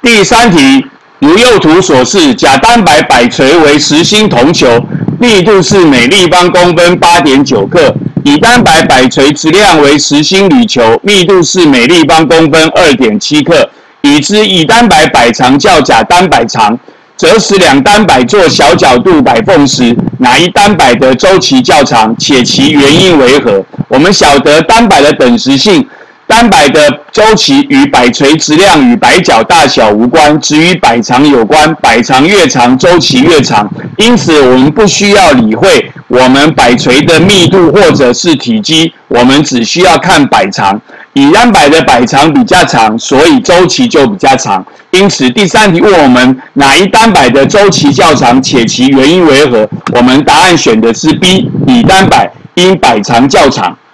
第3题，如右图所示，钾蛋白摆锤为实心铜球，密度是每立方公分 8.9 克；乙蛋白摆锤质量为实心铝球，密度是每立方公分 2.7 克。已知乙蛋白摆长较钾蛋白长，则使两蛋白做小角度摆缝时，哪一蛋白的周期较长，且其原因为何？我们晓得蛋白的等时性，蛋白的周期与摆锤质量与摆角大小无关，只与摆长有关。摆长越长，周期越长。因此，我们不需要理会我们摆锤的密度或者是体积，我们只需要看摆长。乙蛋白的摆长比较长，所以周期就比较长。因此，第3题问我们哪一蛋白的周期较长，且其原因为何？我们答案选的是 B， 乙蛋白因摆长较长。